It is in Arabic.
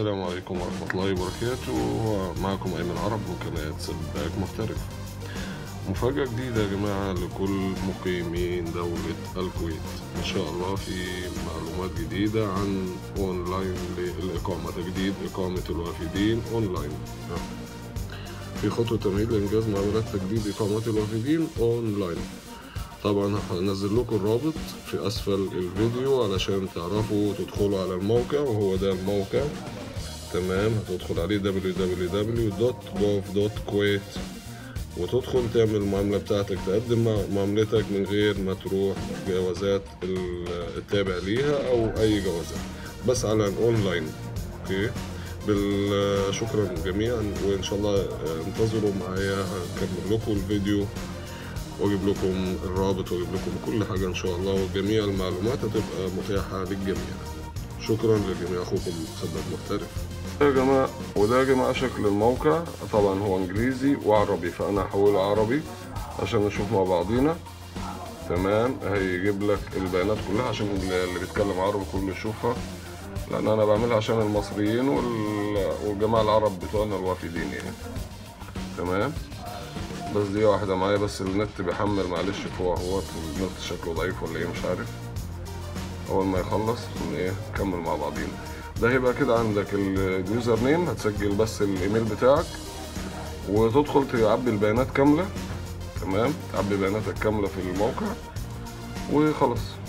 السلام عليكم ورحمة الله وبركاته. معكم أيمن عرب من قناة سباك محترف. مفاجأة جديدة يا جماعة لكل مقيمين دولة الكويت. إن شاء الله في معلومات جديدة عن أونلاين للإقامة، تجديد إقامة الوافدين أونلاين. في خطوة تمهيد لإنجاز معاملات تجديد إقامة الوافدين أونلاين. طبعا هنزل لكم الرابط في أسفل الفيديو علشان تعرفوا تدخلوا على الموقع، وهو ده الموقع. تمام، هتدخل عليه www.gov.kuwait وتدخل تعمل المعاملة بتاعتك، تقدم معاملتك من غير ما تروح جوازات التابع ليها أو أي جوازات، بس على الأونلاين. أوكي، شكرا جميعا، وإن شاء الله انتظروا معايا، هكمل لكم الفيديو واجيب لكم الرابط واجيب لكم كل حاجة إن شاء الله، وجميع المعلومات هتبقى متاحة للجميع. شكرا للجميع، أخوكم سباك محترف يا جماعة. وده يا جماعة شكل الموقع، طبعا هو انجليزي وعربي، فانا هحوله عربي عشان نشوف مع بعضينا. تمام، هيجيب لك البيانات كلها عشان اللي بيتكلم عربي كله يشوفها، لان انا بعملها عشان المصريين والجماعة العرب بتوعنا الوافدين يعني. تمام، بس دي واحدة معايا، بس النت بيحمل، معلش فوق اهوت، النت شكله ضعيف ولا ايه مش عارف. اول ما يخلص نكمل مع بعضينا. ده هيبقى كده عندك اليوزر نيم، هتسجل بس الايميل بتاعك وتدخل تعبي البيانات كاملة. تمام، تعبي بياناتك كاملة في الموقع وخلاص.